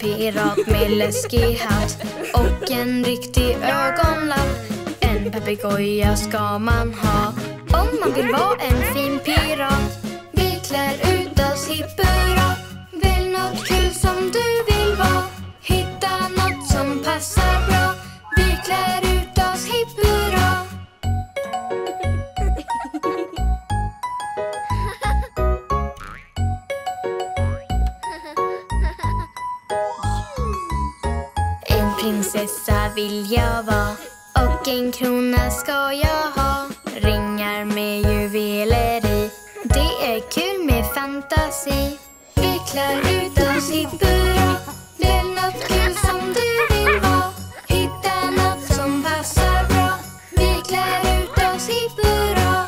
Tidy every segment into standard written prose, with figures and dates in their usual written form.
pirat med läskig hatt och en riktig ögonlapp. En papegoja ska man ha om man vill vara en fin pirat. Vi klär ut oss hipp hurra. Välj något kul som du vill vara. Hitta något som passar bra. Vi klär ut oss hipp hurra. En prinsessa vill jag vara och en krona ska jag ha. Ringar med juveler i. Det är kul med fantasi. Vi klär ut oss hipp hurra. Välj något kul som du vill vara. Hitta något som passar bra. Vi klär ut oss hipp hurra.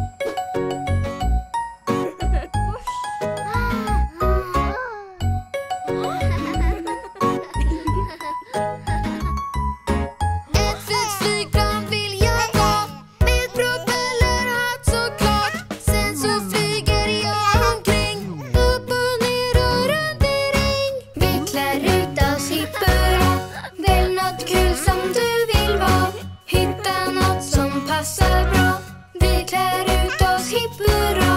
Ett fint flygplan vill jag ha med propellerhatt såklart. Sen så flyger jag omkring, upp och ner och runt i ring. Vi klär ut oss hipp hurra. Välj något kul som du vill vara. Hitta något som passar bra. Vi klär ut oss hipp hurra.